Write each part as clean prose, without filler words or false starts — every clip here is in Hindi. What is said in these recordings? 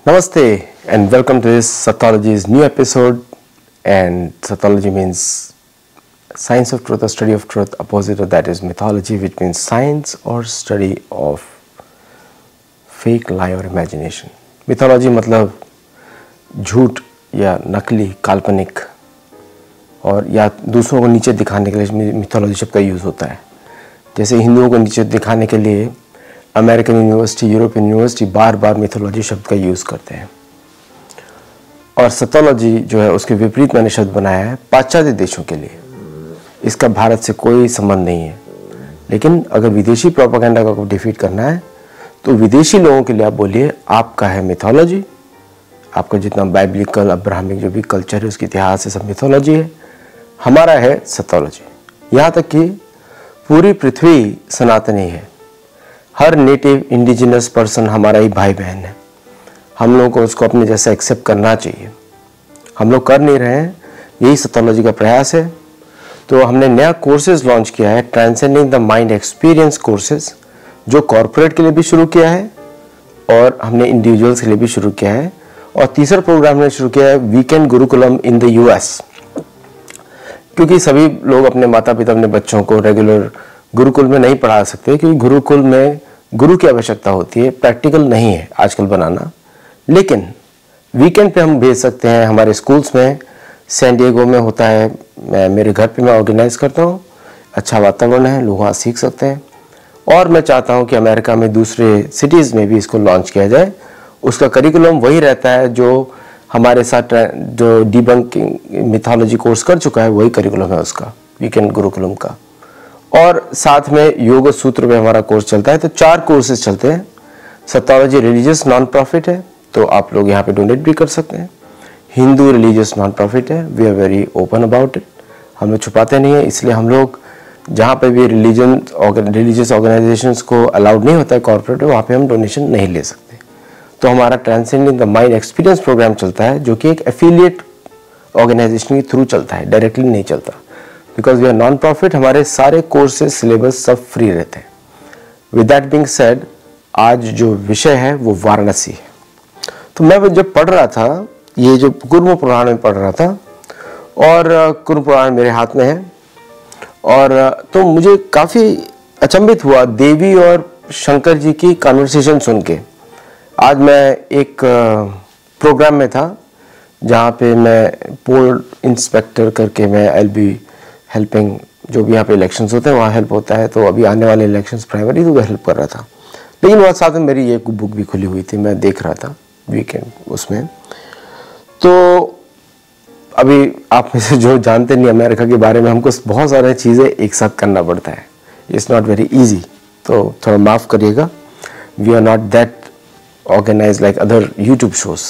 Namaste and welcome to this Sathology's new episode. And Sathology means science of truth or study of truth. Opposite of that is mythology, which means science or study of fake, lie or imagination. Mythology मतलब झूठ या नकली, काल्पनिक और या दूसरों को नीचे दिखाने के लिए मिथोलॉजी शब्द का यूज़ होता है। जैसे हिंदुओं को नीचे दिखाने के लिए अमेरिकन यूनिवर्सिटी, यूरोपियन यूनिवर्सिटी बार बार मिथोलॉजी शब्द का यूज़ करते हैं। और सतोलॉजी जो है उसके विपरीत मैंने शब्द बनाया है पाश्चात्य देशों के लिए। इसका भारत से कोई संबंध नहीं है, लेकिन अगर विदेशी प्रोपेगेंडा को डिफीट करना है तो विदेशी लोगों के लिए आप बोलिए आपका है मिथोलॉजी, आपका जितना बाइबलिकल अब्राहमिक जो भी कल्चर है उसकी इतिहास है सब मिथोलॉजी है, हमारा है सतोलॉजी। यहाँ तक कि पूरी पृथ्वी सनातनी है, हर नेटिव इंडिजिनस पर्सन हमारा ही भाई बहन है। हम लोगों को उसको अपने जैसा एक्सेप्ट करना चाहिए, हम लोग कर नहीं रहे हैं, यही सतोलॉजी का प्रयास है। तो हमने नया कोर्सेज लॉन्च किया है, transcending the mind experience courses, जो कॉर्पोरेट के लिए भी शुरू किया है और हमने इंडिविजुअल्स के लिए भी शुरू किया है। और तीसरा प्रोग्राम हमने शुरू किया है weekend Gurukulam in the US, क्योंकि सभी लोग अपने माता पिता अपने बच्चों को रेगुलर गुरुकुल में नहीं पढ़ा सकते, क्योंकि गुरुकुल में गुरु की आवश्यकता होती है, प्रैक्टिकल नहीं है आजकल बनाना। लेकिन वीकेंड पे हम भेज सकते हैं हमारे स्कूल्स में। सैन डिएगो में होता है, मेरे घर पे मैं ऑर्गेनाइज करता हूँ, अच्छा वातावरण है, लोग वहाँ सीख सकते हैं। और मैं चाहता हूँ कि अमेरिका में दूसरे सिटीज़ में भी इसको लॉन्च किया जाए। उसका करिकुलम वही रहता है जो हमारे साथ जो डिबंकिंग मिथोलॉजी कोर्स कर चुका है, वही करिकुलम है उसका, वीकेंड गुरुकुलम का। और साथ में योग सूत्र में हमारा कोर्स चलता है। तो 4 कोर्सेज चलते हैं। सतोलॉजी रिलीजियस नॉन प्रॉफिट है, तो आप लोग यहाँ पे डोनेट भी कर सकते हैं। हिंदू रिलीजियस नॉन प्रॉफिट है, we are very open about it, हम लोग छुपाते नहीं है। इसलिए हम लोग जहाँ पे भी रिलीजियस ऑर्गेनाइजेशंस को अलाउड नहीं होता है कॉर्पोरेट, वहाँ पे हम डोनेशन नहीं ले सकते। तो हमारा transcending the mind experience program चलता है, जो कि एक एफिलिएट ऑर्गेनाइजेशन के थ्रू चलता है, डायरेक्टली नहीं चलता। Because we are non profit, हमारे सारे कोर्सेज सिलेबस सब फ्री रहते हैं। विद दैट बीइंग सेड, आज जो विषय है वो वाराणसी है। तो मैं जब पढ़ रहा था, ये जो कुर्म पुराण में पढ़ रहा था, और कुर्म पुराण मेरे हाथ में है, और तो मुझे काफ़ी अचंभित हुआ देवी और शंकर जी की कन्वर्सेशन सुन के। आज मैं एक प्रोग्राम में था जहाँ पे मैं पोल इंस्पेक्टर करके मैं आई बी हेल्पिंग, जो भी यहाँ पे इलेक्शंस होते हैं वहाँ हेल्प होता है। तो अभी आने वाले इलेक्शंस प्राइमरी तो हेल्प कर रहा था, लेकिन वहाँ साथ में मेरी एक बुक भी खुली हुई थी, मैं देख रहा था वीकेंड उसमें। तो अभी आप में से जो जानते नहीं अमेरिका के बारे में, हमको बहुत सारी चीज़ें एक साथ करना पड़ता है, इट्स नॉट वेरी ईजी, तो थोड़ा माफ़ करिएगा। We are not that organise like other YouTube shows.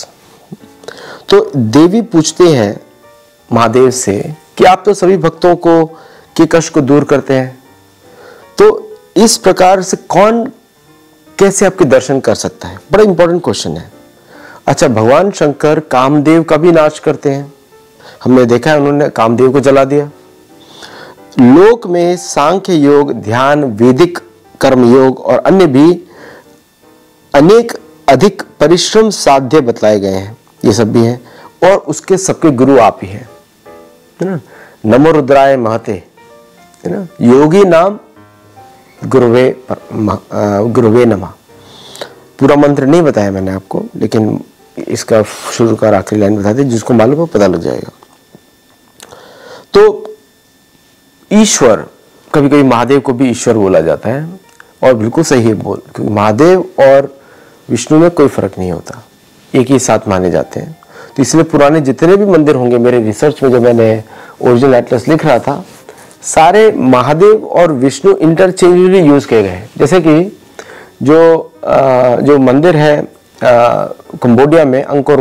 तो देवी पूछते हैं महादेव से कि आप तो सभी भक्तों को के कष्ट को दूर करते हैं, तो इस प्रकार से कौन कैसे आपके दर्शन कर सकता है? बड़ा इंपॉर्टेंट क्वेश्चन है। अच्छा, भगवान शंकर कामदेव का भी नाश करते हैं, हमने देखा है उन्होंने कामदेव को जला दिया। लोक में सांख्य योग, ध्यान, वैदिक कर्म योग और अन्य भी अनेक अधिक परिश्रम साध्य बतलाए गए हैं, ये सब भी हैं, और उसके सबके गुरु आप ही हैं, है ना। नमो रुद्राय महते, है ना, योगी नाम गुरुवे नमः। पूरा मंत्र नहीं बताया मैंने आपको, लेकिन इसका शुरू का आखिरी लाइन बता दी, जिसको मालूम हो पता लग जाएगा। तो ईश्वर, कभी कभी महादेव को भी ईश्वर बोला जाता है, और बिल्कुल सही है बोल, क्योंकि महादेव और विष्णु में कोई फर्क नहीं होता, एक ही साथ माने जाते हैं। तो इसलिए पुराने जितने भी मंदिर होंगे, मेरे रिसर्च में जब मैंने ओरिजिनल एटलस लिख रहा था, सारे महादेव और विष्णु इंटरचेंजेबली यूज किए गए। जैसे कि जो मंदिर है कंबोडिया में अंगकोर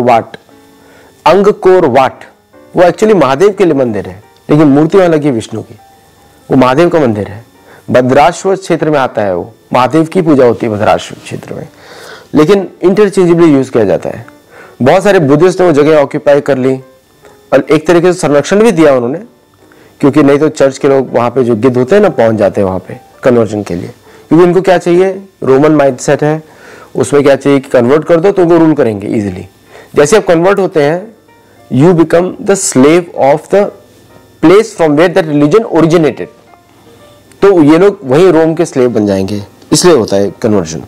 वाट, वो एक्चुअली महादेव के लिए मंदिर है, लेकिन मूर्ति वहां लगी विष्णु की, वो महादेव का मंदिर है। भद्राश्व क्षेत्र में आता है, वो महादेव की पूजा होती है भद्राश्व क्षेत्र में, लेकिन इंटरचेंजेबली यूज किया जाता है। बहुत सारे बुद्धिस्ट ने वो जगह ऑक्यूपाई कर ली, और एक तरीके से संरक्षण भी दिया उन्होंने, क्योंकि नहीं तो चर्च के लोग वहाँ पे जो गिद्ध होते हैं ना, पहुंच जाते हैं वहाँ पे कन्वर्जन के लिए, क्योंकि उनको क्या चाहिए, रोमन माइंडसेट है, उसमें क्या चाहिए कि कन्वर्ट कर दो तो वो रूल करेंगे इजीली। जैसे आप कन्वर्ट होते हैं, you become the slave of the place from where that religion originated. तो ये लोग वही रोम के स्लेव बन जाएंगे, इसलिए होता है कन्वर्जन।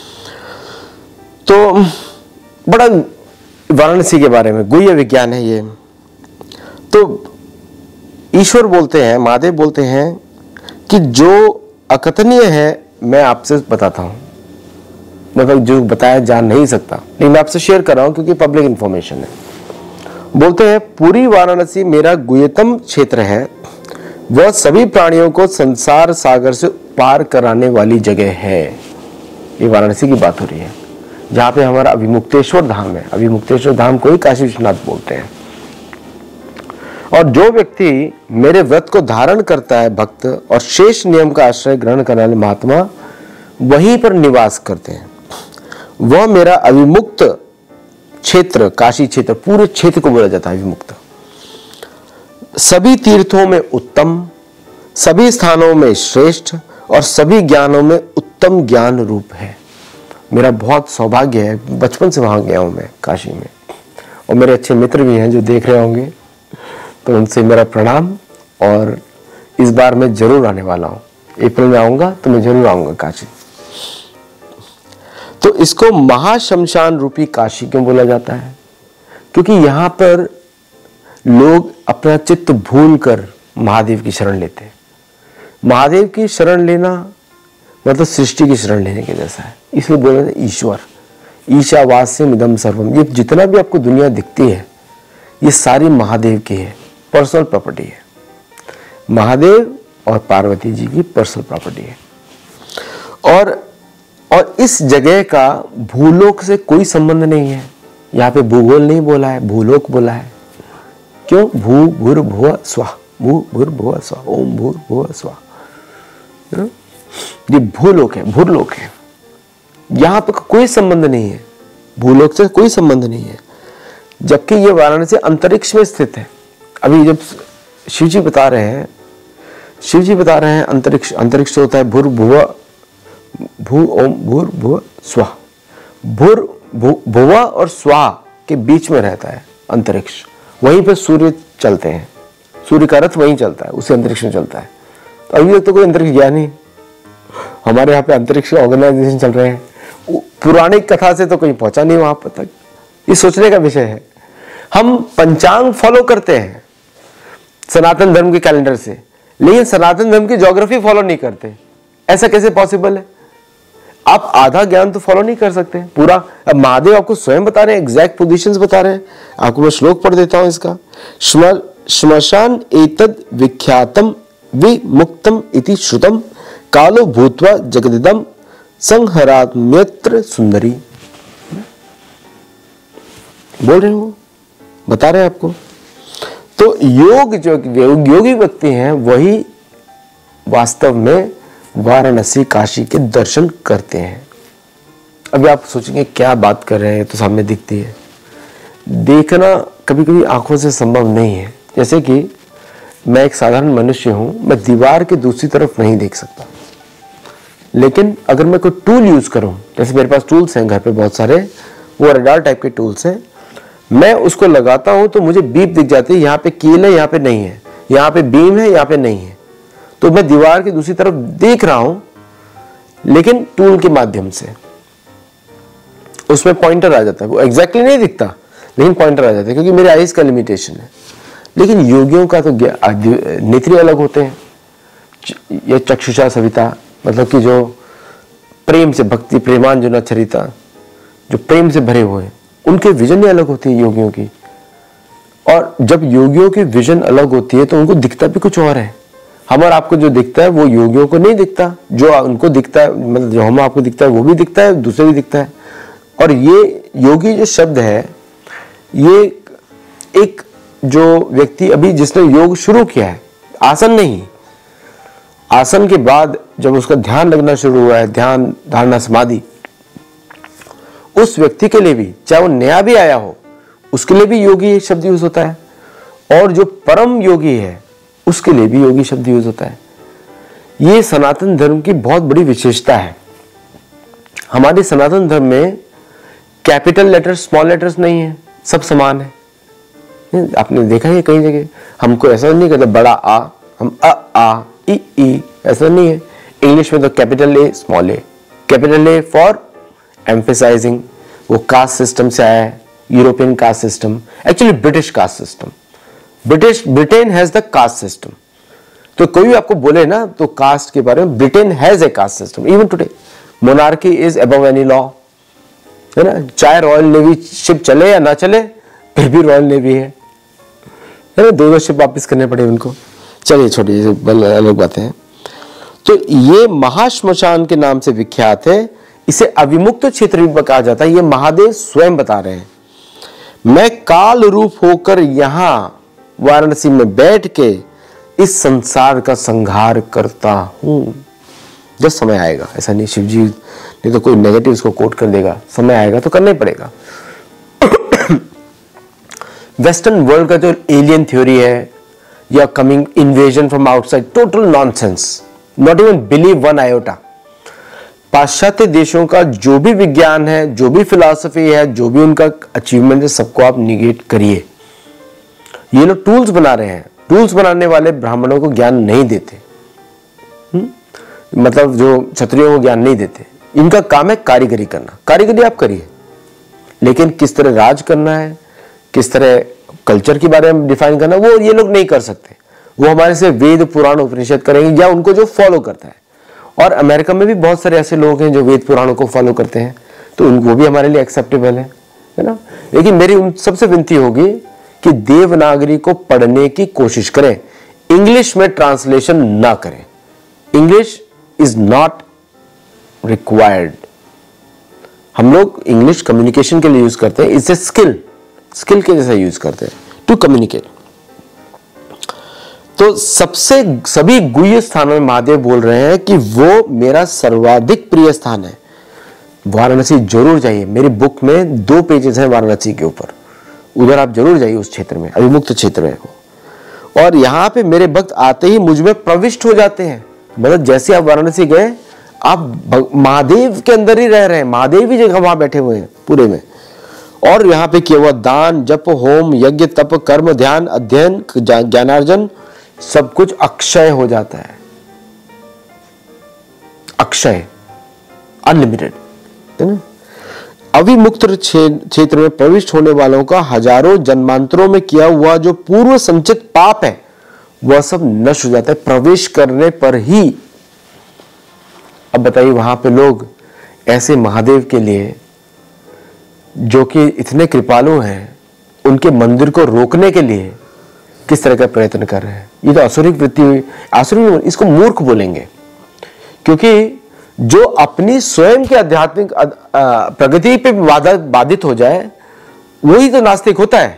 तो बड़ा वाराणसी के बारे में गुह्य विज्ञान है ये। तो ईश्वर बोलते हैं, महादेव बोलते हैं कि जो अकथनीय है मैं आपसे बताता हूं, मतलब जो बताया जा नहीं सकता, लेकिन मैं आपसे शेयर कर रहा हूं क्योंकि पब्लिक इंफॉर्मेशन है। बोलते हैं पूरी वाराणसी मेरा गुह्यतम क्षेत्र है, वह सभी प्राणियों को संसार सागर से पार कराने वाली जगह है। ये वाराणसी की बात हो रही है, जहां पे हमारा अभिमुक्तेश्वर धाम है। अभिमुक्तेश्वर धाम को ही काशी विश्वनाथ बोलते हैं। और जो व्यक्ति मेरे व्रत को धारण करता है भक्त, और शेष नियम का आश्रय ग्रहण करने वाले महात्मा वहीं पर निवास करते हैं, वह मेरा अभिमुक्त क्षेत्र, काशी क्षेत्र, पूरे क्षेत्र को बोला जाता है अभिमुक्त, सभी तीर्थों में उत्तम, सभी स्थानों में श्रेष्ठ और सभी ज्ञानों में उत्तम ज्ञान रूप है। मेरा बहुत सौभाग्य है, बचपन से वहां गया हूं मैं काशी में, और मेरे अच्छे मित्र भी हैं जो देख रहे होंगे, तो उनसे मेरा प्रणाम। और इस बार मैं जरूर आने वाला हूं, अप्रैल में आऊंगा तो मैं जरूर आऊंगा काशी। तो इसको महाशमशान रूपी काशी क्यों बोला जाता है? क्योंकि यहां पर लोग अपना चित्त भूल कर महादेव की शरण लेते हैं। महादेव की शरण लेना मतलब सृष्टि की शरण लेने के जैसा है, इसलिए बोला जाता है ईश्वर, ईशावास्यम इदम सर्वम। ये जितना भी आपको दुनिया दिखती है ये सारी महादेव की है, पर्सनल प्रॉपर्टी है। महादेव और पार्वती जी की पर्सनल प्रॉपर्टी है। और इस जगह का भूलोक से कोई संबंध नहीं है। यहाँ पे भूगोल नहीं बोला है, भूलोक बोला है। क्यों? भू भूर भुव स्वाहा, भू भूर भुव स्वाहा, ओम भूर भुव स्वाहा। ये भूलोक है, भूलोक है। यहाँ पे कोई संबंध नहीं है, भूलोक से कोई संबंध नहीं है। जबकि ये वाराणसी अंतरिक्ष में स्थित है। अभी जब शिव जी बता रहे हैं अंतरिक्ष होता है भूर भुव, भू ओम भूर भुव स्वाहा। भूर भुवा और स्वाहा के बीच में रहता है अंतरिक्ष, वहीं पे सूर्य चलते हैं, सूर्य का रथ वहीं चलता है, उसी अंतरिक्ष में चलता है। तो अभी तक तो कोई अंतरिक्ष गया नहीं, हमारे यहाँ पे अंतरिक्ष ऑर्गेनाइजेशन चल रहे हैं। पुरानी कथा से तो कोई पहुंचा नहीं वहां पर तक, ये सोचने का विषय है। हम पंचांग फॉलो करते हैं सनातन धर्म के कैलेंडर से, लेकिन सनातन धर्म की ज्योग्राफी फॉलो नहीं करते। ऐसा कैसे पॉसिबल है? आप आधा ज्ञान तो फॉलो नहीं कर सकते पूरा। अब महादेव आपको स्वयं बता रहे हैं, एग्जैक्ट पोजीशंस बता रहे हैं। आपको मैं श्लोक पढ़ देता हूं इसका। श्मशान एतद विख्यातम विमुक्तम इति श्रुतम, कालो भूत्वा जगदिदम संहरात्म्यत्र सुंदरी। बोल रहे हो, बता रहे हैं आपको। तो योग जो योगी व्यक्ति हैं वही वास्तव में वाराणसी काशी के दर्शन करते हैं। अभी आप सोचेंगे क्या बात कर रहे हैं, तो सामने दिखती है। देखना कभी कभी आंखों से संभव नहीं है। जैसे कि मैं एक साधारण मनुष्य हूं, मैं दीवार के दूसरी तरफ नहीं देख सकता, लेकिन अगर मैं कोई टूल यूज करूं, जैसे मेरे पास टूल्स हैं घर पे बहुत सारे, वो रडार टाइप के टूल्स हैं, मैं उसको लगाता हूं तो मुझे बीप दिख जाती है, यहाँ पे कील है, यहाँ पे नहीं है, यहाँ पे बीम है, यहाँ पे नहीं है। तो मैं दीवार की दूसरी तरफ देख रहा हूं, लेकिन टूल के माध्यम से उसमें पॉइंटर आ जाता है। वो एग्जैक्टली नहीं दिखता, लेकिन पॉइंटर आ जाता है, क्योंकि मेरे आईज का लिमिटेशन है। लेकिन योगियों का तो नेत्र अलग होते हैं। ये चक्षुषा सविता, मतलब कि जो प्रेम से, भक्ति प्रेमांजुना चरिता, जो प्रेम से भरे हुए हैं, उनके विजन ही अलग होती है योगियों की। और जब योगियों की विजन अलग होती है तो उनको दिखता भी कुछ और है। हम और आपको जो दिखता है वो योगियों को नहीं दिखता, जो उनको दिखता है, मतलब जो हम आपको दिखता है वो भी दिखता है, दूसरे भी दिखता है। और ये योगी जो शब्द है, ये एक जो व्यक्ति अभी जिसने योग शुरू किया है, आसन नहीं, आसन के बाद जब उसका ध्यान लगना शुरू हुआ है, ध्यान धारणा समाधि, उस व्यक्ति के लिए भी, चाहे वो नया भी आया हो, उसके लिए भी योगी शब्द यूज होता है। और जो परम योगी है उसके लिए भी योगी शब्द यूज होता है। ये सनातन धर्म की बहुत बड़ी विशेषता है। हमारे सनातन धर्म में कैपिटल लेटर्स स्मॉल लेटर्स नहीं है, सब समान है। आपने देखा है कई जगह, हमको ऐसा नहीं कहते बड़ा आ, हम आ ई ऐसा नहीं है। इंग्लिश में तो capital A small A, capital A for emphasising, वो कास्ट सिस्टम से आया है, European caste system, actually British caste system. Britain has the caste system. तो कोई भी आपको बोले ना तो कास्ट के बारे में, Britain has a caste system even today. Monarchy is above any law, है ना। चाहे रॉयल नेवी शिप चले या ना चले, फिर भी रॉयल नेवी है ना। दो शिप वापस करने पड़े उनको। चलिए छोटी अलग बातें हैं। तो ये महाश्मशान के नाम से विख्यात है। इसे अविमुक्त क्षेत्र भी कहा जाता है। ये महादेव स्वयं बता रहे हैं, मैं काल रूप होकर यहां वाराणसी में बैठ के इस संसार का संहार करता हूं। जब समय आएगा, ऐसा नहीं शिव जी नहीं तो कोई नेगेटिव इसको कोट कर देगा, समय आएगा तो करना ही पड़ेगा। वेस्टर्न वर्ल्ड का जो एलियन थ्योरी है या coming invasion from outside, total nonsense, not even believe one iota. पाश्चात्य देशों का जो भी विज्ञान है, जो भी फिलॉसफी है, जो भी उनका अचीवमेंट है, सबको आप निगेट करिए। ये लोग टूल्स बना रहे हैं। टूल्स बनाने वाले ब्राह्मणों को ज्ञान नहीं देते, मतलब जो क्षत्रियों को ज्ञान नहीं देते। इनका काम है कारीगरी करना। कारीगरी आप करिए, लेकिन किस तरह राज करना है, किस तरह कल्चर के बारे में डिफाइन करना, वो ये लोग नहीं कर सकते। वो हमारे से वेद पुराण उपनिषद करेंगे या उनको जो फॉलो करता है। और अमेरिका में भी बहुत सारे ऐसे लोग हैं जो वेद पुराणों को फॉलो करते हैं, तो उनको भी हमारे लिए एक्सेप्टेबल है ना। लेकिन मेरी उन सबसे विनती होगी कि देवनागरी को पढ़ने की कोशिश करें, इंग्लिश में ट्रांसलेशन ना करें। English is not required. हम लोग इंग्लिश कम्युनिकेशन के लिए यूज करते हैं, इट्स ए स्किल के जैसा यूज करते हैं टू कम्युनिकेट। तो सभी गुह्य स्थानों में महादेव बोल रहे हैं कि वो मेरा सर्वाधिक प्रिय स्थान है। वाराणसी जरूर जाइए। मेरी बुक में 2 पेजेस हैं वाराणसी के ऊपर, उधर आप जरूर जाइए। उस क्षेत्र में, अविमुक्त क्षेत्र में हो। और यहाँ पे मेरे भक्त आते ही मुझ में प्रविष्ट हो जाते हैं। मतलब जैसे आप वाराणसी गए, आप महादेव के अंदर ही रह रहे हैं। महादेव ही जगह वहां बैठे हुए हैं पूरे में। और यहाँ पे किया हुआ दान, जप, होम, यज्ञ, तप, कर्म, ध्यान, अध्ययन, ज्ञानार्जन, सब कुछ अक्षय हो जाता है। अक्षय, अनलिमिटेड, है ना। अविमुक्त क्षेत्र में प्रविष्ट होने वालों का हजारों जन्मांतरों में किया हुआ जो पूर्व संचित पाप है, वह सब नष्ट हो जाता है प्रवेश करने पर ही। अब बताइए, वहां पे लोग ऐसे महादेव के लिए, जो कि इतने कृपालु हैं, उनके मंदिर को रोकने के लिए किस तरह का प्रयत्न कर रहे हैं। ये तो असुरिक वृत्ति हुई। असुरिक, इसको मूर्ख बोलेंगे, क्योंकि जो अपनी स्वयं के आध्यात्मिक प्रगति पे बाधित हो जाए, वही तो नास्तिक होता है।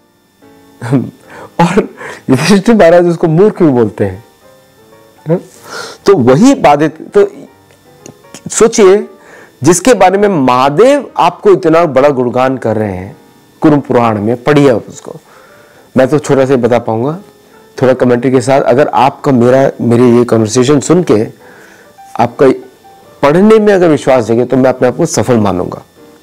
और युधिष्ठिर महाराज उसको मूर्ख भी बोलते हैं। तो वही बाधित, तो सोचिए, जिसके बारे में महादेव आपको इतना बड़ा गुणगान कर रहे हैं कुरुम पुराण में, पढ़िए उसको। मैं तो छोटा से बता पाऊंगा थोड़ा कमेंट्री के साथ। अगर आपका मेरी ये कन्वर्सेशन सुन के आपका पढ़ने में अगर विश्वास जगे, तो मैं अपने आप को सफल मानूंगा।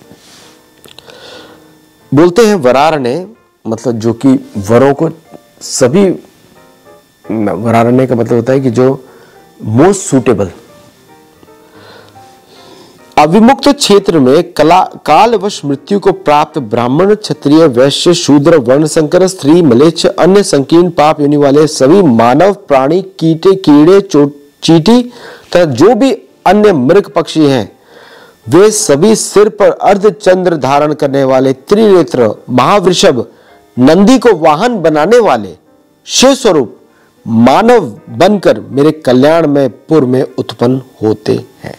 बोलते हैं वरारण्य, मतलब जो कि वरों को सभी, वरारण्य का मतलब होता है कि जो मोस्ट सूटेबल। अविमुक्त क्षेत्र में कालवश मृत्यु को प्राप्त ब्राह्मण, क्षत्रिय, वैश्य, शूद्र, वर्णशंकर, स्त्री, मलेच्छ, अन्य संकीर्ण पाप योनि वाले सभी मानव, प्राणी, कीड़े, चींटी तथा जो भी अन्य मृग पक्षी हैं, वे सभी सिर पर अर्धचंद्र धारण करने वाले त्रिनेत्र महावृषभ, नंदी को वाहन बनाने वाले शिव स्वरूप मानव बनकर मेरे कल्याण में पुर में उत्पन्न होते हैं।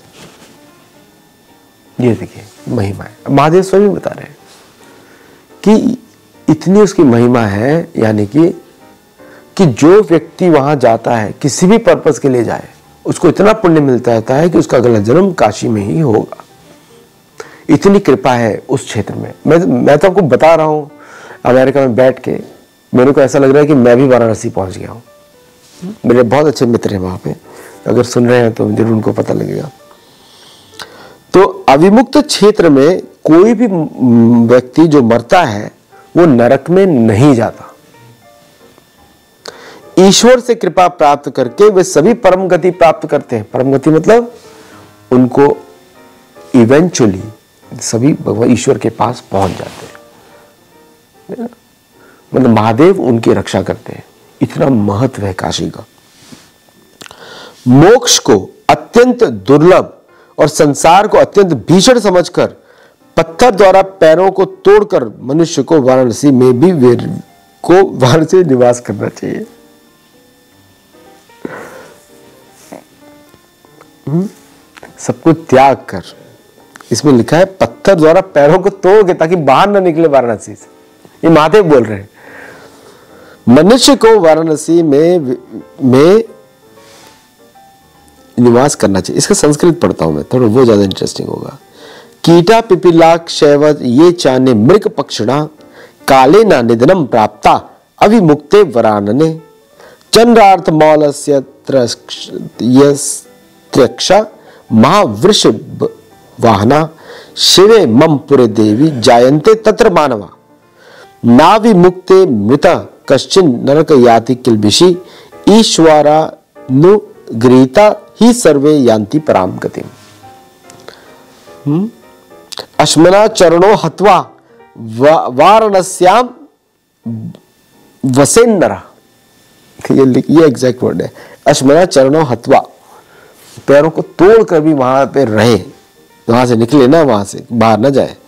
ये देखिए महिमा है। महादेव स्वयं बता रहे हैं कि इतनी उसकी महिमा है, यानी कि जो व्यक्ति वहां जाता है, किसी भी पर्पस के लिए जाए, उसको इतना पुण्य मिलता है कि उसका अगला जन्म काशी में ही होगा। इतनी कृपा है उस क्षेत्र में। मैं तो आपको बता रहा हूं, अमेरिका में बैठ के मेरे को ऐसा लग रहा है कि मैं भी वाराणसी पहुंच गया हूं। मेरे बहुत अच्छे मित्र हैं वहां पे, अगर सुन रहे हैं तो जरूर उनको पता लगेगा। तो अविमुक्त क्षेत्र में कोई भी व्यक्ति जो मरता है वो नरक में नहीं जाता। ईश्वर से कृपा प्राप्त करके वे सभी परम गति प्राप्त करते हैं। परम गति मतलब उनको इवेंचुअली सभी भगवान ईश्वर के पास पहुंच जाते हैं। मतलब महादेव उनकी रक्षा करते हैं। इतना महत्व है काशी का। मोक्ष को अत्यंत दुर्लभ और संसार को अत्यंत भीषण समझकर पत्थर द्वारा पैरों को तोड़कर मनुष्य को वाराणसी में भी वाराणसी निवास करना चाहिए। सब कुछ त्याग कर, इसमें लिखा है पत्थर द्वारा पैरों को तोड़ के ताकि बाहर ना निकले वाराणसी से। ये महादेव बोल रहे हैं। मनुष्य को वाराणसी में निवास करना चाहिए। इसका संस्कृत पढ़ता हूं मैं थोड़ा, वो ज्यादा इंटरेस्टिंग होगा। कीटा पिपीलाक शैवत ये चाने मृग पक्षिणा काले ना निधनम प्राप्ता अविमुक्ते वरानने चंद्रार्थ मौलस्य त्र्यक्षा महावृष वाहना शिवे मम पुरे देवी जायन्ते तत्र मानवा नाविमुक्ते मृता कश्चिन नरक याति किल्बिषि ईश्वरानुगृहीता ही सर्वे यान्ति पराम गतिम। अश्मना चरणो हत्वा वाराणस्याम वसेन्नरा, ये एग्जैक्ट वर्ड है। अश्मना चरणो हत्वा, पैरों को तोड़कर भी वहां पे रहे, वहां से निकले ना, वहां से बाहर ना जाए।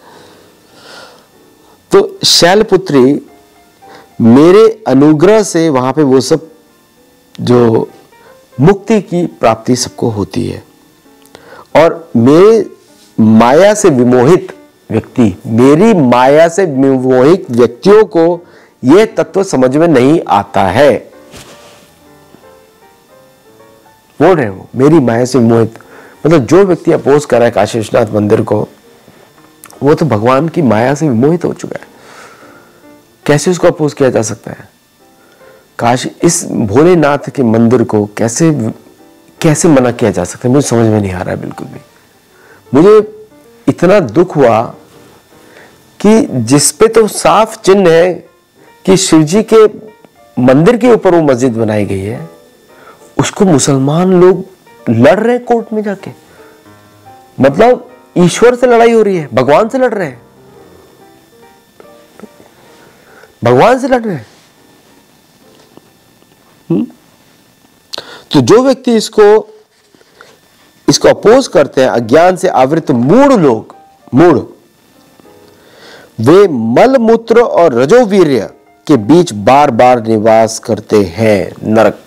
तो शैलपुत्री मेरे अनुग्रह से वहां पे वो सब जो मुक्ति की प्राप्ति सबको होती है। और मेरे माया से विमोहित व्यक्ति, मेरी माया से विमोहित व्यक्तियों को यह तत्व समझ में नहीं आता है। बोल रहे हो मेरी माया से विमोहित, मतलब जो व्यक्ति अपोज कर रहा है काशी विश्वनाथ मंदिर को, वो तो भगवान की माया से विमोहित हो चुका है। कैसे उसको अपोज किया जा सकता है? काशी, इस भोलेनाथ के मंदिर को कैसे मना किया जा सकता है? मुझे समझ में नहीं आ रहा है बिल्कुल भी। मुझे इतना दुख हुआ कि जिसपे तो साफ चिन्ह है कि शिव जी के मंदिर के ऊपर वो मस्जिद बनाई गई है, उसको मुसलमान लोग लड़ रहे हैं कोर्ट में जाके। मतलब ईश्वर से लड़ाई हो रही है, भगवान से लड़ रहे हैं, भगवान से लड़ रहे हैं। तो जो व्यक्ति इसको अपोज करते हैं, अज्ञान से आवृत मूढ़ लोग, वे मल मूत्र और रजोवीर्य के बीच बार बार निवास करते हैं नरक।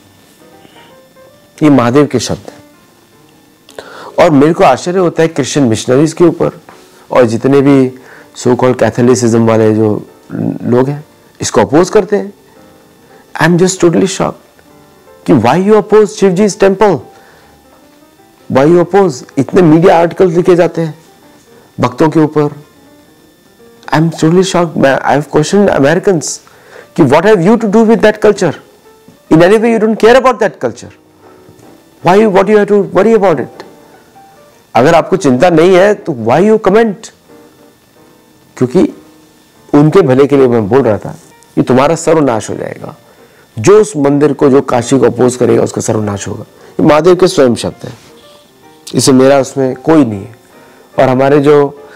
ये महादेव के शब्द हैं। और मेरे को आश्चर्य होता है क्रिश्चियन मिशनरीज के ऊपर, और जितने भी सो कॉल्ड कैथोलिसिज्म वाले जो लोग हैं इसको अपोज करते हैं। I am just totally shocked कि why you oppose Shiv ji's temple, why you oppose. इतने मीडिया आर्टिकल्स लिखे जाते हैं भक्तों के ऊपर। I am totally shocked. I have questioned Americans कि what have you to do with that culture? In any way you don't care about that culture, why what you have to worry about it? अगर आपको चिंता नहीं है तो व्हाई यू कमेंट? क्योंकि उनके भले के लिए मैं बोल रहा था कि तुम्हारा सर्वनाश हो जाएगा। जो उस मंदिर को, जो काशी को अपोज करेगा उसका सर्वनाश होगा। ये महादेव के स्वयं शब्द है, इसे मेरा उसमें कोई नहीं है। और हमारे जो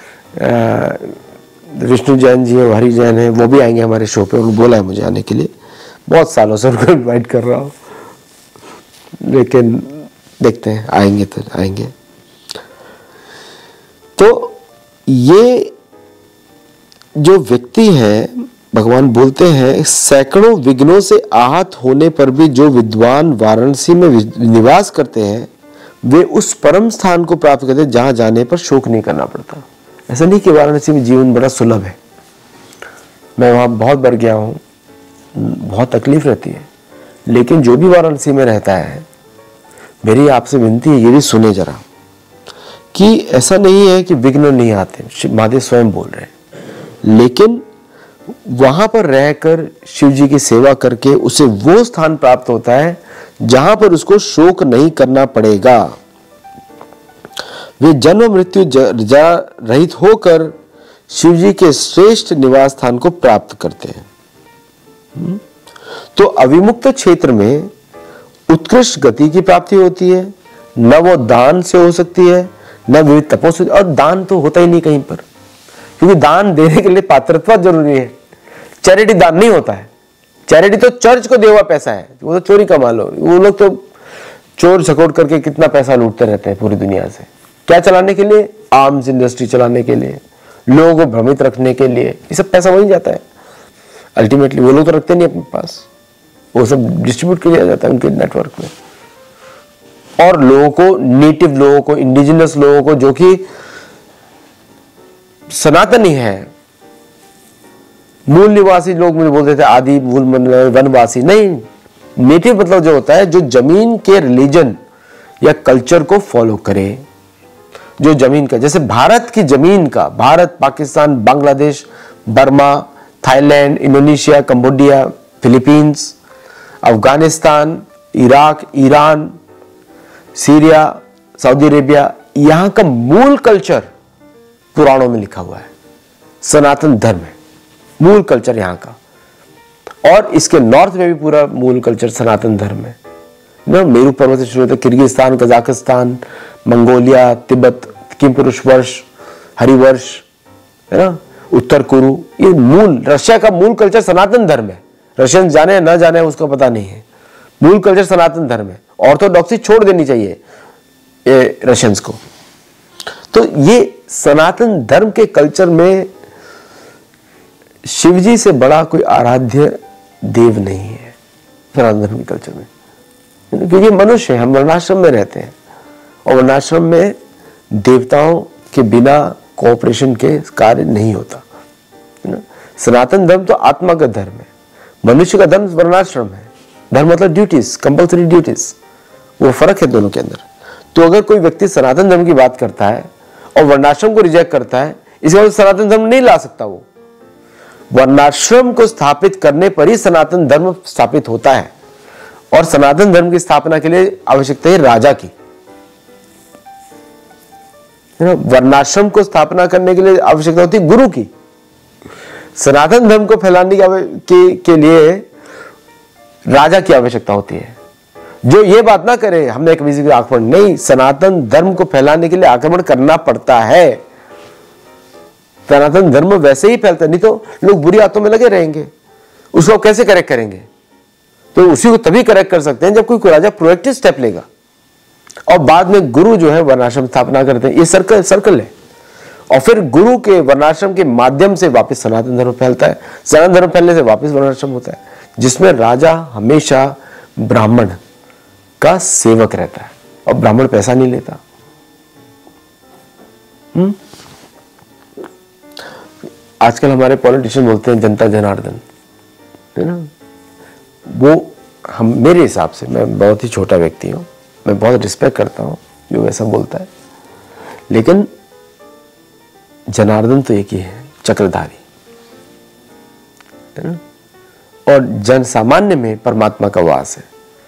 विष्णु जैन जी है, हरि जैन है, वो भी आएंगे हमारे शो पे। उन्होंने बोला है मुझे आने के लिए, बहुत सालों से उनको इन्वाइट कर रहा हूँ, लेकिन देखते हैं आएंगे तो आएंगे। तो ये जो व्यक्ति है, भगवान बोलते हैं सैकड़ों विघ्नों से आहत होने पर भी जो विद्वान वाराणसी में निवास करते हैं वे उस परम स्थान को प्राप्त करते हैं जहां जाने पर शोक नहीं करना पड़ता। ऐसा नहीं कि वाराणसी में जीवन बड़ा सुलभ है। मैं वहां बहुत बार गया हूं, बहुत तकलीफ रहती है, लेकिन जो भी वाराणसी में रहता है, मेरी आपसे विनती है ये भी सुने जरा कि ऐसा नहीं है कि विघ्न नहीं आते, महादेव स्वयं बोल रहे हैं, लेकिन वहां पर रहकर शिव जी की सेवा करके उसे वो स्थान प्राप्त होता है जहां पर उसको शोक नहीं करना पड़ेगा। वे जन्म मृत्यु जरा रहित होकर शिव जी के श्रेष्ठ निवास स्थान को प्राप्त करते हैं। तो अविमुक्त क्षेत्र में उत्कृष्ट गति की प्राप्ति होती है, न वो दान से हो सकती है, न विविध तपों से, और दान तो होता ही नहीं कहीं पर, क्योंकि दान देने के लिए पात्रत्व जरूरी है। चैरिटी दान नहीं होता है। चैरिटी तो चर्च को दिया हुआ पैसा है, वो तो चोरी का माल हो। वो लोग तो चोर झकोट करके कितना पैसा लूटते रहते हैं पूरी दुनिया से। क्या चलाने के लिए? आर्म्स इंडस्ट्री चलाने के लिए, लोगों को भ्रमित रखने के लिए। ये सब पैसा वहीं जाता है अल्टीमेटली। वो लोग तो रखते नहीं अपने पास, वो सब डिस्ट्रीब्यूट किया जाता है उनके नेटवर्क में। और लोगों को, नेटिव लोगों को, इंडिजिनस लोगों को, जो कि सनातनी है, मूल निवासी लोग मुझे बोलते थे आदि मूल वनवासी, नहीं, नेटिव मतलब जो होता है जो जमीन के रिलीजन या कल्चर को फॉलो करे, जो जमीन का, जैसे भारत की जमीन का, Bharat, Pakistan, Bangladesh, Burma, Thailand, Indonesia, Cambodia, Philippines, Afghanistan, Iraq, Iran, Syria, Saudi Arabia, यहां का मूल कल्चर पुराणों में लिखा हुआ है। सनातन धर्म है मूल कल्चर यहाँ का। और इसके नॉर्थ में भी पूरा मूल कल्चर सनातन धर्म है ना। मेरू पर्वत से शुरू होता है, Kyrgyzstan, Kazakhstan, Mongolia, Tibet, Kimpurusha Varsha, Harivarsha, है ना, उत्तर कुरु, ये मूल, रशिया का मूल कल्चर सनातन धर्म है। रशियन जाने ना जाने उसको पता नहीं है, मूल कल्चर सनातन धर्म है। ऑर्थोडॉक्सी छोड़ देनी चाहिए ये रशियंस को। तो ये सनातन धर्म के कल्चर में शिवजी से बड़ा कोई आराध्य देव नहीं है सनातन धर्म के कल्चर में, क्योंकि मनुष्य है, हम वर्णाश्रम में रहते हैं, और वर्णाश्रम में देवताओं के बिना कोऑपरेशन के कार्य नहीं होता, है ना। सनातन धर्म तो आत्मा का धर्म है, मनुष्य का धर्म वर्णाश्रम है। धर्म मतलब ड्यूटीज, कंपल्सरी ड्यूटीज, वो फर्क है दोनों के अंदर। तो अगर कोई व्यक्ति सनातन धर्म की बात करता है और वर्णाश्रम को रिजेक्ट करता है, इसके बाद सनातन धर्म नहीं ला सकता। वो वर्णाश्रम को स्थापित करने पर ही सनातन धर्म स्थापित होता है, और सनातन धर्म की स्थापना के लिए आवश्यकता है राजा की, है ना। वर्णाश्रम को स्थापना करने के लिए आवश्यकता होती है गुरु की। सनातन धर्म को फैलाने के लिए राजा की आवश्यकता होती है, जो ये बात ना करे हमने कभी से आक्रमण नहीं। सनातन धर्म को फैलाने के लिए आक्रमण करना पड़ता है। सनातन धर्म वैसे ही फैलता है, नहीं तो लोग बुरी आदतों में लगे रहेंगे। उसको कैसे करेक्ट करेंगे? तो उसी को तभी करेक्ट कर सकते हैं जब कोई राजा प्रोएक्टिव स्टेप लेगा, और बाद में गुरु जो है वर्णाश्रम स्थापना करते हैं। ये सर्कल है, और फिर गुरु के वर्णाश्रम के माध्यम से वापस सनातन धर्म फैलता है। सनातन धर्म फैलने से वापस वर्णाश्रम होता है, जिसमें राजा हमेशा ब्राह्मण का सेवक रहता है, और ब्राह्मण पैसा नहीं लेता। आजकल हमारे पॉलिटिशियन बोलते हैं जनता जनार्दन, है ना। वो हम, मेरे हिसाब से, मैं बहुत ही छोटा व्यक्ति हूं, मैं बहुत रिस्पेक्ट करता हूं जो वैसा बोलता है, लेकिन जनार्दन तो एक ही है, चक्रधारी, है ना। और जन सामान्य में परमात्मा का वास है।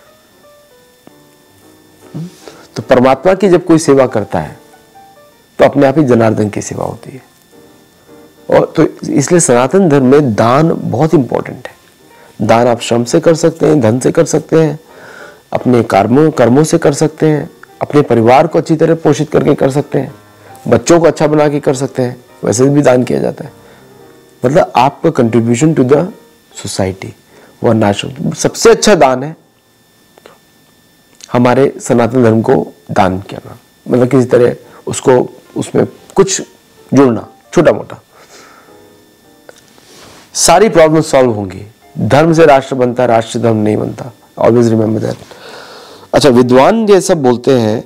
तो परमात्मा की जब कोई सेवा करता है तो अपने आप ही जनार्दन की सेवा होती है। और तो इसलिए सनातन धर्म में दान बहुत इंपॉर्टेंट है। दान आप श्रम से कर सकते हैं, धन से कर सकते हैं, अपने कर्मों से कर सकते हैं, अपने परिवार को अच्छी तरह पोषित करके कर सकते हैं, बच्चों को अच्छा बना के कर सकते हैं, वैसे भी दान किया जाता है। मतलब आपका कंट्रीब्यूशन टू द सोसाइटी, वर्णाश्रम सबसे अच्छा दान है हमारे सनातन धर्म को दान करना। मतलब किसी तरह उसको, उसमें कुछ जुड़ना, छोटा मोटा, सारी प्रॉब्लम सॉल्व होंगी। धर्म से राष्ट्र बनता है, राष्ट्र धर्म नहीं बनता। Always remember that. अच्छा, विद्वान ये सब बोलते हैं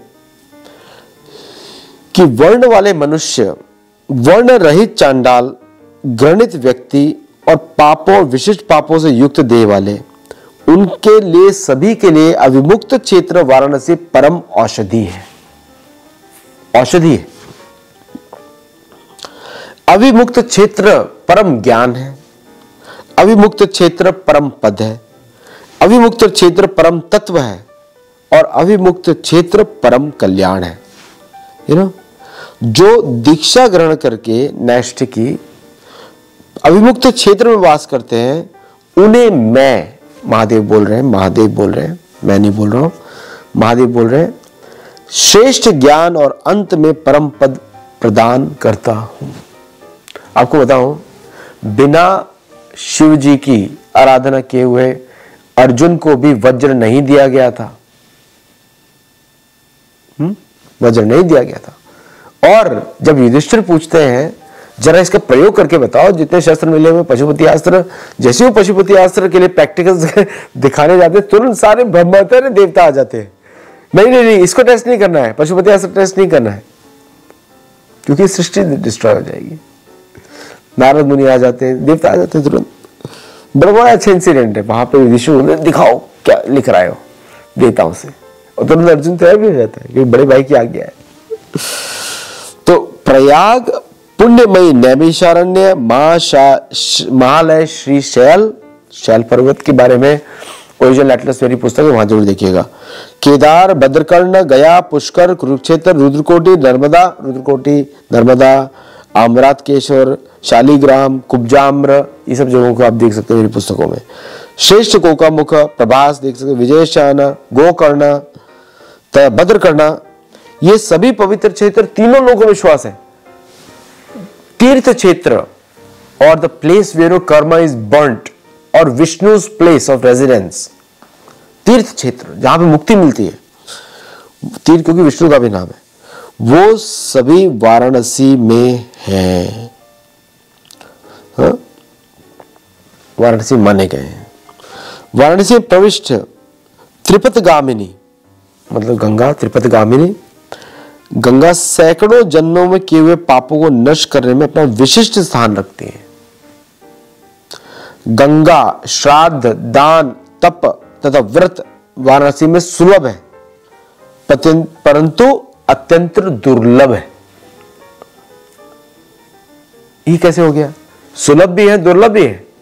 कि वर्ण वाले मनुष्य, वर्ण रहित चांडाल, घृणित व्यक्ति और पापों, विशिष्ट पापों से युक्त देह वाले, उनके लिए, सभी के लिए अविमुक्त क्षेत्र वाराणसी परम औषधि है। औषधि है। अविमुक्त क्षेत्र परम ज्ञान है, अविमुक्त क्षेत्र परम पद है, अविमुक्त क्षेत्र परम तत्व है, और अविमुक्त क्षेत्र परम कल्याण है। यू नो, जो दीक्षा ग्रहण करके नैष्ठिकी अविमुक्त क्षेत्र में वास करते हैं, उन्हें मैं, महादेव बोल रहे हैं, महादेव बोल रहे हैं, मैं नहीं बोल रहा हूं, महादेव बोल रहे हैं, श्रेष्ठ ज्ञान और अंत में परम पद प्रदान करता हूं। आपको बताऊं, बिना शिव जी की आराधना किए हुए अर्जुन को भी वज्र नहीं दिया गया था। वज्र नहीं दिया गया था। और जब युधिष्ठिर पूछते हैं जरा इसका प्रयोग करके बताओ, जितने शस्त्र मिले हुए पशुपति अस्त्र, जैसे वो पशुपति अस्त्र के लिए प्रैक्टिकल्स दिखाने जाते हैं, तुरंत सारे ब्रह्मात्म देवता आ जाते हैं। नहीं, इसको टेस्ट नहीं करना है, पशुपति अस्त्र टेस्ट नहीं करना है, क्योंकि सृष्टि डिस्ट्रॉय हो जाएगी। नारद मुनि आ जाते हैं, देवता आ जाते हैं तुरंत। बड़ा अच्छा इंसिडेंट है वहां पे। युधिष्ठिर दिखाओ क्या लिख रहा हो देवताओं से, और तुरंत अर्जुन तैयार भी हो जाता है, क्योंकि बड़े भाई की आज्ञा है। तो प्रयाग पुण्यमयी नैमिषारण्य महालय श्री शैल पर्वत के बारे में ओरिजिनल एटलस मेरी पुस्तक है, वहां जरूर देखिएगा। केदार, भद्रकर्ण, गया, पुष्कर, कुरुक्षेत्र, रुद्रकोटि नर्मदा, आम्रातकेश्वर, शालिग्राम, कुब्जाम्र, ये सब जगहों को आप देख सकते हैं मेरी पुस्तकों में। श्रेष्ठ कोकामुख, प्रभास देख सकते हैं, विजयशान, गोकर्ण, भद्रकर्ण, ये सभी पवित्र क्षेत्र तीनों लोगों में श्वास है। तीर्थ क्षेत्र और the place where karma is burnt और विष्णु's प्लेस ऑफ रेजिडेंस, तीर्थ क्षेत्र जहां पे मुक्ति मिलती है, तीर्थ क्योंकि विष्णु का भी नाम है, वो सभी वाराणसी में है। वाराणसी माने गए हैं। वाराणसी प्रविष्ट त्रिपथगामिनी, मतलब गंगा त्रिपथगामिनी, गंगा सैकड़ों जन्मों में किए हुए पापों को नष्ट करने में अपना विशिष्ट स्थान रखती है। गंगा श्राद्ध, दान, तप तथा व्रत वाराणसी में सुलभ है, परंतु अत्यंत दुर्लभ है। ये कैसे हो गया? सुलभ भी है, दुर्लभ भी है।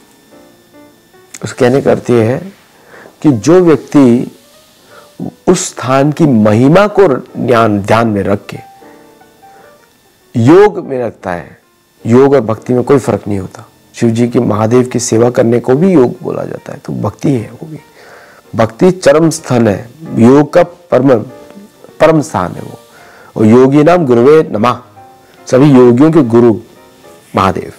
उस कहने का अर्थ यह है कि जो व्यक्ति उस स्थान की महिमा को ध्यान में रख के योग में रखता है, योग और भक्ति में कोई फर्क नहीं होता। शिव जी की, महादेव की सेवा करने को भी योग बोला जाता है, तो भक्ति है वो भी। भक्ति चरम स्थान है, योग का परम स्थान है वो। और योगी नाम गुरुवे नमः, सभी योगियों के गुरु महादेव।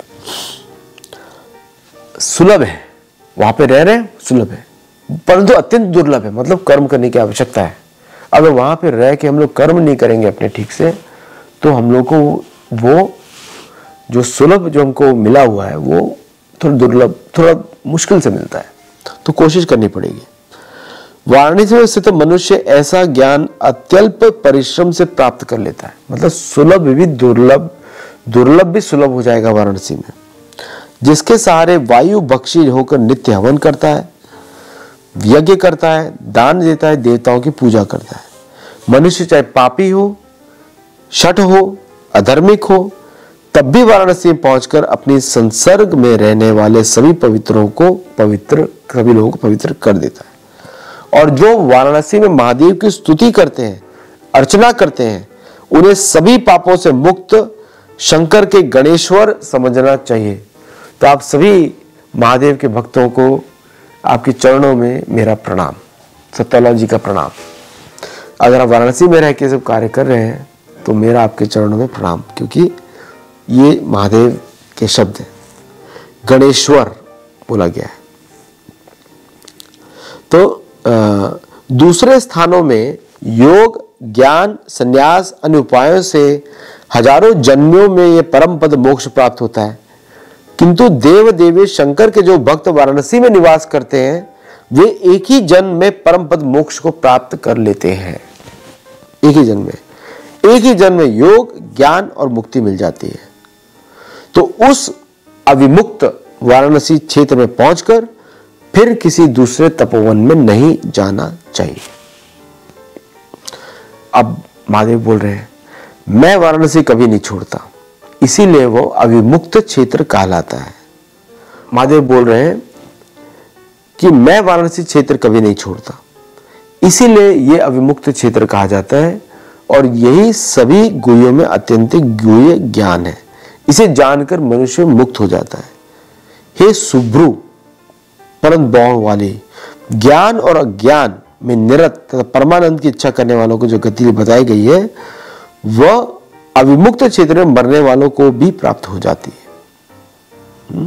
सुलभ है, वहां पे रह रहे सुलभ है, परंतु अत्यंत दुर्लभ है, मतलब कर्म करने की आवश्यकता है। अगर वहां पे रह के हम लोग कर्म नहीं करेंगे अपने ठीक से, तो हम लोग को वो जो सुलभ जो हमको मिला हुआ है वो थोड़ा दुर्लभ, थोड़ा मुश्किल से मिलता है, तो कोशिश करनी पड़ेगी। वाराणसी में स्थित मनुष्य ऐसा ज्ञान अत्यल्प परिश्रम से प्राप्त कर लेता है, मतलब सुलभ भी दुर्लभ, दुर्लभ भी सुलभ हो जाएगा वाराणसी में, जिसके सहारे वायु भक्षी होकर नित्य हवन करता है, यज्ञ करता है, दान देता है, देवताओं की पूजा करता है। मनुष्य चाहे पापी हो, शठ हो, अधर्मिक हो, तब भी वाराणसी में पहुंचकर अपनी संसर्ग में रहने वाले सभी लोगों को पवित्र कर देता है। और जो वाराणसी में महादेव की स्तुति करते हैं, अर्चना करते हैं, उन्हें सभी पापों से मुक्त शंकर के गणेश्वर समझना चाहिए। तो आप सभी महादेव के भक्तों को, आपके चरणों में मेरा प्रणाम, सत्यालॉजी का प्रणाम। अगर आप वाराणसी में रह के सब कार्य कर रहे हैं तो मेरा आपके चरणों में प्रणाम, क्योंकि ये महादेव के शब्द हैं, गणेश्वर बोला गया है। तो दूसरे स्थानों में योग, ज्ञान, संन्यास, अन्य उपायों से हजारों जन्मों में ये परम पद मोक्ष प्राप्त होता है, किंतु देव देवी शंकर के जो भक्त वाराणसी में निवास करते हैं, वे एक ही जन्म में परम पद मोक्ष को प्राप्त कर लेते हैं। एक ही जन्म में योग, ज्ञान और मुक्ति मिल जाती है। तो उस अविमुक्त वाराणसी क्षेत्र में पहुंचकर फिर किसी दूसरे तपोवन में नहीं जाना चाहिए। अब महादेव बोल रहे हैं, मैं वाराणसी कभी नहीं छोड़ता, इसीलिए वो अविमुक्त क्षेत्र कहलाता है। महादेव बोल रहे हैं कि मैं वाराणसी क्षेत्र कभी नहीं छोड़ता, इसीलिए ये अविमुक्त क्षेत्र कहा जाता है। और यही सभी गुह्यों में अत्यंतिक गुह्य ज्ञान है। इसे जानकर मनुष्य मुक्त हो जाता है। हे सुभ्रु परम बौण वाले, ज्ञान और अज्ञान में निरत तथा परमानंद की इच्छा करने वालों को जो गति बताई गई है वह अविमुक्त क्षेत्र में मरने वालों को भी प्राप्त हो जाती है।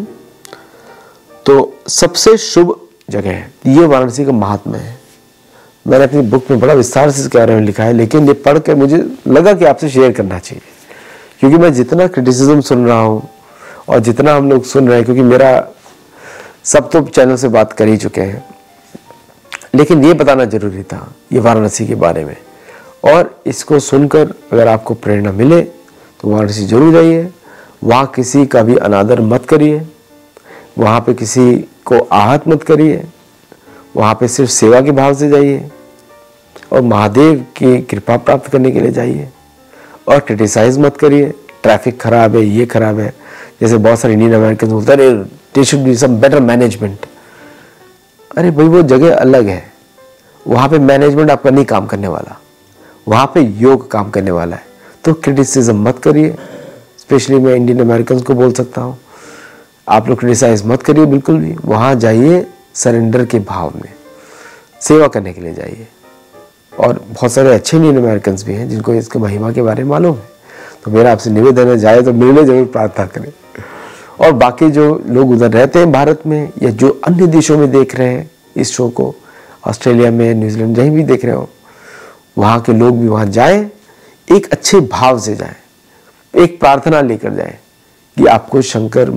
तो सबसे शुभ जगह है ये वाराणसी का महात्मा है। मैंने अपनी बुक में बड़ा विस्तार से इसके बारे में लिखा है, लेकिन ये पढ़ के मुझे लगा कि आपसे शेयर करना चाहिए, क्योंकि मैं जितना क्रिटिसिज्म सुन रहा हूँ और जितना हम लोग सुन रहे हैं, क्योंकि मेरा सब तो चैनल से बात कर ही चुके हैं, लेकिन ये बताना जरूरी था ये वाराणसी के बारे में। और इसको सुनकर अगर आपको प्रेरणा मिले तो वाराणसी जरूर जाइए। वहाँ किसी का भी अनादर मत करिए, वहाँ पे किसी को आहत मत करिए, वहाँ पे सिर्फ सेवा के भाव से जाइए और महादेव की कृपा प्राप्त करने के लिए जाइए। और क्रिटिसाइज मत करिए, ट्रैफिक खराब है, ये खराब है, जैसे बहुत सारे इंडियन अमेरिकन बोलते हैं अरे they should be some better management. अरे भाई वो जगह अलग है, वहाँ पे मैनेजमेंट आपका नहीं काम करने वाला, वहाँ पे योग काम करने वाला है। तो क्रिटिसिज्म मत करिए, स्पेशली मैं इंडियन अमेरिकन को बोल सकता हूँ, आप लोग क्रिटिसाइज मत करिए बिल्कुल भी। वहाँ जाइए सरेंडर के भाव में, सेवा करने के लिए जाइए। और बहुत सारे अच्छे इंडियन अमेरिकन भी हैं जिनको इसके महिमा के बारे में मालूम है। तो मेरा आपसे निवेदन है, जाए तो मिलने जरूर प्रार्थना करें। और बाकी जो लोग उधर रहते हैं भारत में या जो अन्य देशों में देख रहे हैं इस शो को, ऑस्ट्रेलिया में, न्यूजीलैंड जहीं भी देख रहे हो, वहाँ के लोग भी वहाँ जाएं, एक अच्छे भाव से जाएं, एक प्रार्थना लेकर जाएं कि आपको शंकर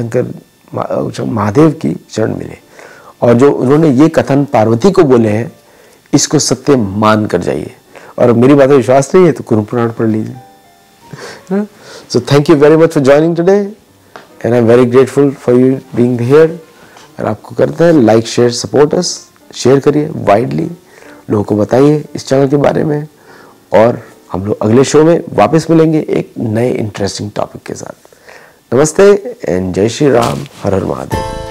महादेव की शरण मिले। और जो उन्होंने ये कथन पार्वती को बोले हैं इसको सत्य मान कर जाइए। और मेरी बात में विश्वास नहीं है तो कुरु पुराण पढ़ लीजिए। So thank you very much for joining today and I am very grateful for you being here. और आपको करता है like share support us, share करिए वाइडली, लोगों को बताइए इस चैनल के बारे में। और हम लोग अगले शो में वापस मिलेंगे एक नए इंटरेस्टिंग टॉपिक के साथ। नमस्ते एंड जय श्री राम, हर हर महादेव।